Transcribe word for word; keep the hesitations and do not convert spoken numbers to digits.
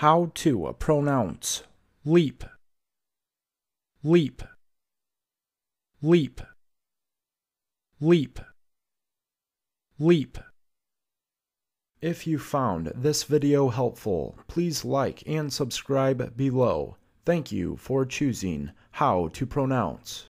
How to pronounce leap, leap, leap, leap, leap. If you found this video helpful, please like and subscribe below. Thank you for choosing How to Pronounce.